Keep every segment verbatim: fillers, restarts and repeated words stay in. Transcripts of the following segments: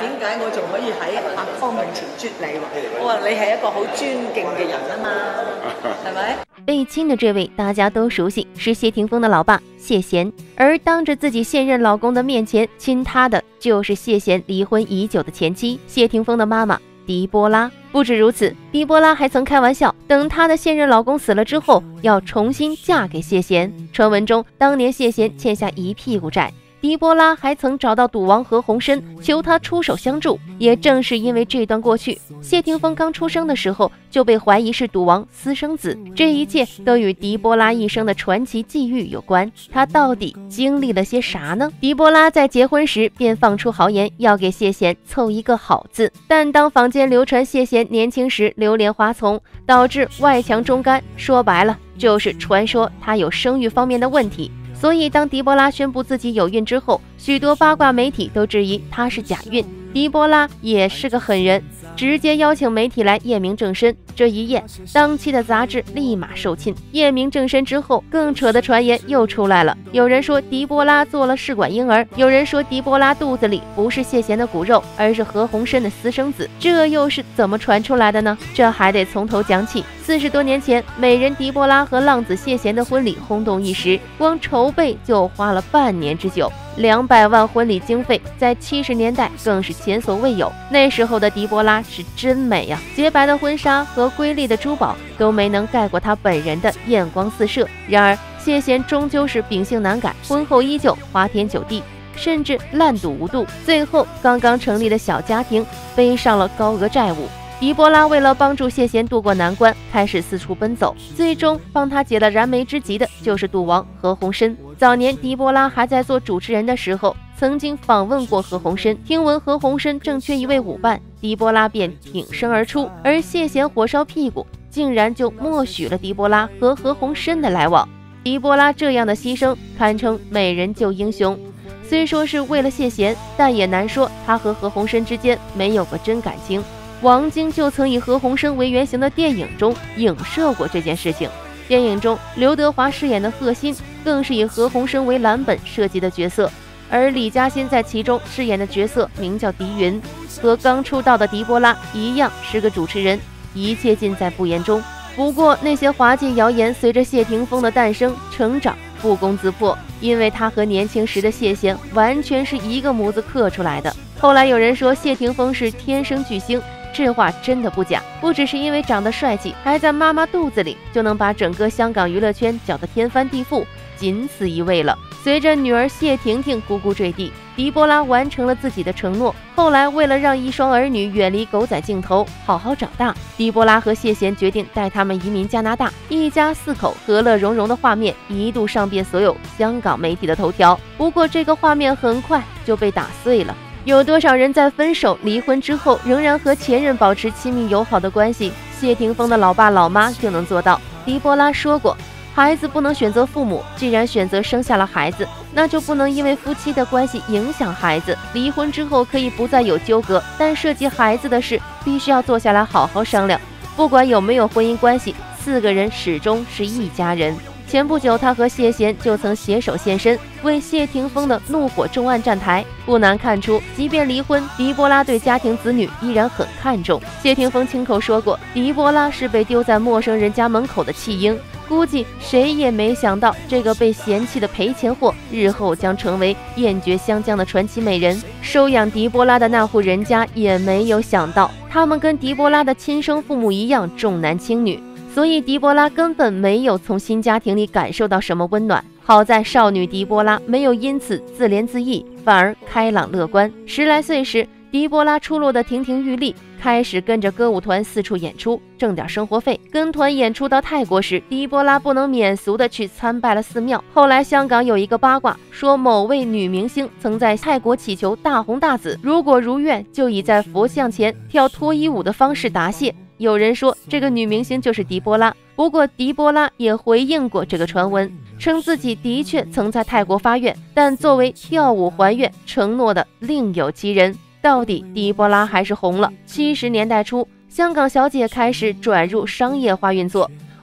點解我仲可以喺阿康面前啜你喎？我話你係一個好尊敬嘅人啊嘛，係咪？ 被亲的这位大家都熟悉，是谢霆锋的老爸谢贤，而当着自己现任老公的面前亲他的，就是谢贤离婚已久的前妻谢霆锋的妈妈狄波拉。不止如此，狄波拉还曾开玩笑，等她的现任老公死了之后，要重新嫁给谢贤。传闻中，当年谢贤欠下一屁股债，狄波拉还曾找到赌王何鸿燊，求他出手相助。也正是因为这段过去，谢霆锋刚出生的时候就被怀疑是赌王私生子，这一切都与狄波拉一生的传奇际遇有关。他到底经历了些啥呢？狄波拉在结婚时便放出豪言，要给谢贤凑一个好字，但当坊间流传谢贤年轻时流连花丛，导致外强中干，说白了就是传说他有生育方面的问题。所以当狄波拉宣布自己有孕之后，许多八卦媒体都质疑她是假孕。狄波拉也是个狠人，直接邀请媒体来验明正身。这一验，当期的杂志立马售罄。验明正身之后，更扯的传言又出来了。有人说狄波拉做了试管婴儿，有人说狄波拉肚子里不是谢贤的骨肉，而是何鸿燊的私生子。这又是怎么传出来的呢？这还得从头讲起。四十多年前，美人狄波拉和浪子谢贤的婚礼轰动一时，光筹备就花了半年之久。两百万婚礼经费，在七十年代更是前所未有。那时候的狄波拉是真美呀、啊，洁白的婚纱和瑰丽的珠宝都没能盖过她本人的艳光四射。然而谢贤终究是秉性难改，婚后依旧花天酒地，甚至烂赌无度，最后刚刚成立的小家庭背上了高额债务。狄波拉为了帮助谢贤渡过难关，开始四处奔走，最终帮他解了燃眉之急的就是赌王何鸿燊。早年狄波拉还在做主持人的时候，曾经访问过何鸿燊，听闻何鸿燊正缺一位舞伴，狄波拉便挺身而出，而谢贤火烧屁股，竟然就默许了狄波拉和何鸿燊的来往。狄波拉这样的牺牲堪称美人救英雄，虽说是为了谢贤，但也难说他和何鸿燊之间没有个真感情。王晶就曾以何鸿燊为原型的电影中影射过这件事情。电影中刘德华饰演的贺新更是以何鸿燊为蓝本设计的角色，而李嘉欣在其中饰演的角色名叫狄云，和刚出道的狄波拉一样是个主持人，一切尽在不言中。不过那些滑稽谣言随着谢霆锋的诞生成长不攻自破，因为他和年轻时的谢贤完全是一个模子刻出来的。后来有人说谢霆锋是天生巨星，这话真的不假，不只是因为长得帅气，还在妈妈肚子里就能把整个香港娱乐圈搅得天翻地覆，仅此一位了。随着女儿谢婷婷呱呱坠地，狄波拉完成了自己的承诺。后来为了让一双儿女远离狗仔镜头，好好长大，狄波拉和谢贤决定带他们移民加拿大，一家四口和乐融融的画面一度上遍所有香港媒体的头条。不过这个画面很快就被打碎了。有多少人在分手离婚之后仍然和前任保持亲密友好的关系？谢霆锋的老爸老妈就能做到。狄波拉说过，孩子不能选择父母，既然选择生下了孩子，那就不能因为夫妻的关系影响孩子。离婚之后可以不再有纠葛，但涉及孩子的事必须要坐下来好好商量。不管有没有婚姻关系，四个人始终是一家人。前不久他和谢贤就曾携手现身，为谢霆锋的怒火重案站台。不难看出，即便离婚，狄波拉对家庭子女依然很看重。谢霆锋亲口说过，狄波拉是被丢在陌生人家门口的弃婴，估计谁也没想到这个被嫌弃的赔钱货日后将成为艳绝香江的传奇美人。收养狄波拉的那户人家也没有想到，他们跟狄波拉的亲生父母一样重男轻女，所以狄波拉根本没有从新家庭里感受到什么温暖。好在少女狄波拉没有因此自怜自艾，反而开朗乐观。十来岁时，狄波拉出落的亭亭玉立，开始跟着歌舞团四处演出，挣点生活费。跟团演出到泰国时，狄波拉不能免俗的去参拜了寺庙。后来香港有一个八卦，说某位女明星曾在泰国祈求大红大紫，如果如愿，就以在佛像前跳脱衣舞的方式答谢。有人说这个女明星就是狄波拉，不过狄波拉也回应过这个传闻，称自己的确曾在泰国发愿，但作为跳舞还愿承诺的另有其人。到底狄波拉还是红了。七十年代初，香港小姐开始转入商业化运作，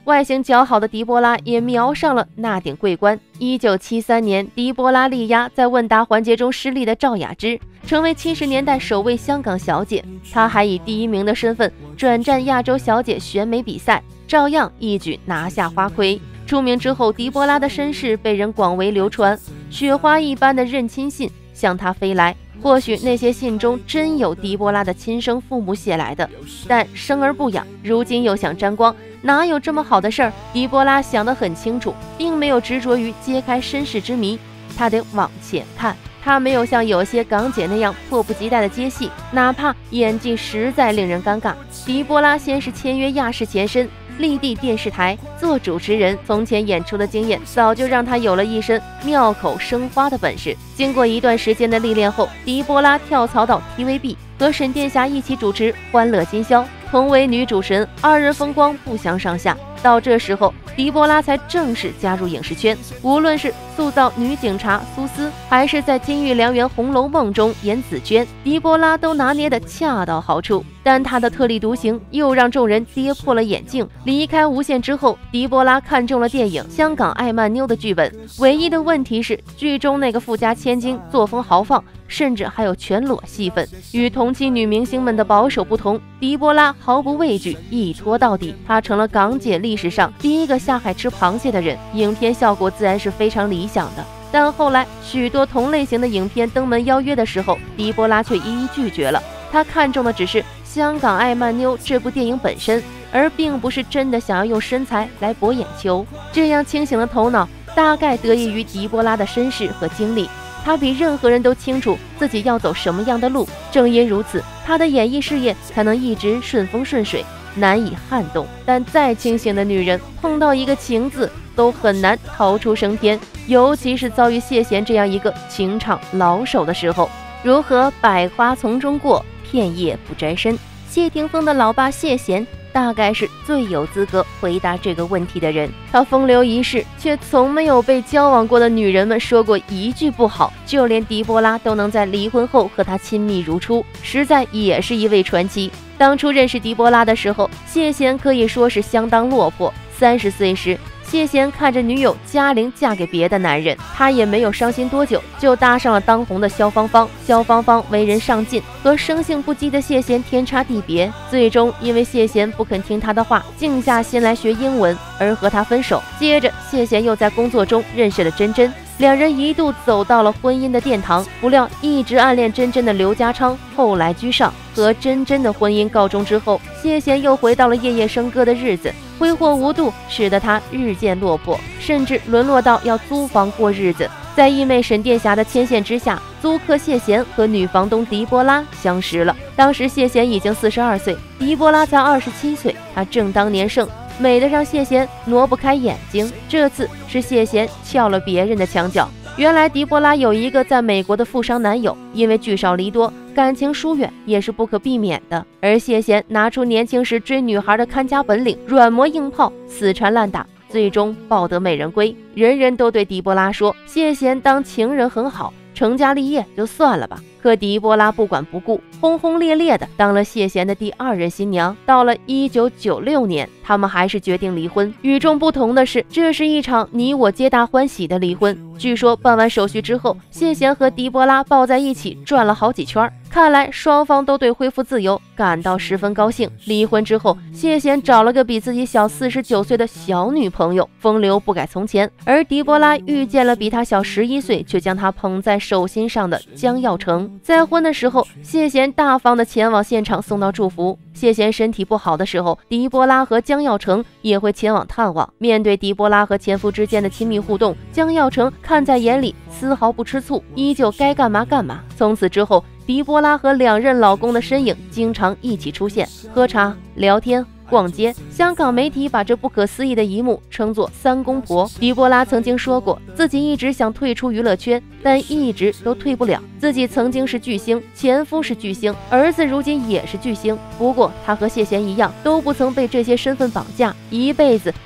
外形姣好的狄波拉也瞄上了那顶桂冠。一九七三年，狄波拉力压在问答环节中失利的赵雅芝，成为七十年代首位香港小姐。她还以第一名的身份转战亚洲小姐选美比赛，照样一举拿下花魁。出名之后，狄波拉的身世被人广为流传，雪花一般的认亲信向她飞来。或许那些信中真有狄波拉的亲生父母写来的，但生而不养，如今又想沾光，哪有这么好的事儿？狄波拉想得很清楚，并没有执着于揭开身世之谜，他得往前看。他没有像有些港姐那样迫不及待的接戏，哪怕演技实在令人尴尬。狄波拉先是签约亚视前身立地电视台做主持人，从前演出的经验早就让他有了一身妙口生花的本事。经过一段时间的历练后，狄波拉跳槽到 T V B， 和沈殿霞一起主持《欢乐今宵》，同为女主神，二人风光不相上下。到这时候，狄波拉才正式加入影视圈。无论是塑造女警察苏丝，还是在《金玉良缘》《红楼梦》中演紫娟，狄波拉都拿捏得恰到好处。但她的特立独行又让众人跌破了眼镜。离开无线之后，狄波拉看中了电影《香港爱曼妞》的剧本，唯一的问题是剧中那个富家千金作风豪放，甚至还有全裸戏份。与同期女明星们的保守不同，狄波拉毫不畏惧，一拖到底。她成了港姐历史上第一个下海吃螃蟹的人，影片效果自然是非常理想的。但后来许多同类型的影片登门邀约的时候，狄波拉却一一拒绝了。她看中的只是《香港爱曼妞》这部电影本身，而并不是真的想要用身材来博眼球。这样清醒的头脑大概得益于狄波拉的身世和经历，她比任何人都清楚自己要走什么样的路。正因如此，她的演艺事业才能一直顺风顺水，难以撼动。但再清醒的女人碰到一个情字都很难逃出升天，尤其是遭遇谢贤这样一个情场老手的时候。如何百花丛中过，片叶不沾身？谢霆锋的老爸谢贤大概是最有资格回答这个问题的人。他风流一世，却从没有被交往过的女人们说过一句不好，就连狄波拉都能在离婚后和他亲密如初，实在也是一位传奇。当初认识狄波拉的时候，谢贤可以说是相当落魄。三十岁时，谢贤看着女友嘉玲嫁给别的男人，他也没有伤心多久，就搭上了当红的萧芳芳。萧芳芳为人上进，和生性不羁的谢贤天差地别，最终因为谢贤不肯听他的话，静下心来学英文，而和他分手。接着，谢贤又在工作中认识了珍珍，两人一度走到了婚姻的殿堂。不料一直暗恋珍珍的刘家昌后来居上，和珍珍的婚姻告终之后，谢贤又回到了夜夜笙歌的日子。挥霍无度使得他日渐落魄，甚至沦落到要租房过日子。在义妹沈殿霞的牵线之下，租客谢贤和女房东狄波拉相识了。当时谢贤已经四十二岁，狄波拉才二十七岁，她正当年盛，美得让谢贤挪不开眼睛。这次是谢贤撬了别人的墙角。原来狄波拉有一个在美国的富商男友，因为聚少离多，感情疏远也是不可避免的。而谢贤拿出年轻时追女孩的看家本领，软磨硬泡，死缠烂打，最终抱得美人归。人人都对狄波拉说，谢贤当情人很好，成家立业就算了吧。可狄波拉不管不顾，轰轰烈烈的当了谢贤的第二任新娘。到了一九九六年，他们还是决定离婚。与众不同的是，这是一场你我皆大欢喜的离婚。据说办完手续之后，谢贤和狄波拉抱在一起转了好几圈，看来双方都对恢复自由感到十分高兴。离婚之后，谢贤找了个比自己小四十九岁的小女朋友，风流不改从前。而狄波拉遇见了比他小十一岁却将他捧在手心上的江耀成。在婚的时候，谢贤大方的前往现场送到祝福。谢贤身体不好的时候，狄波拉和江耀成也会前往探望。面对狄波拉和前夫之间的亲密互动，江耀成看在眼里，丝毫不吃醋，依旧该干嘛干嘛。从此之后，狄波拉和两任老公的身影经常一起出现，喝茶、聊天、逛街。香港媒体把这不可思议的一幕称作三公婆。狄波拉曾经说过，自己一直想退出娱乐圈，但一直都退不了。自己曾经是巨星，前夫是巨星，儿子如今也是巨星。不过他和谢贤一样，都不曾被这些身份绑架，一辈子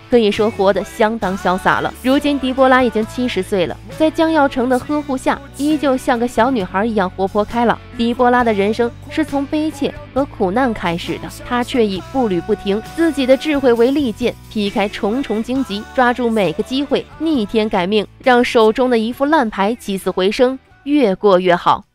可以说活得相当潇洒了。如今狄波拉已经七十岁了，在江耀成的呵护下，依旧像个小女孩一样活泼开朗。狄波拉的人生是从悲切和苦难开始的，她却以步履不停，自己的智慧为利剑，劈开重重荆棘，抓住每个机会，逆天改命，让手中的一副烂牌起死回生，越过越好。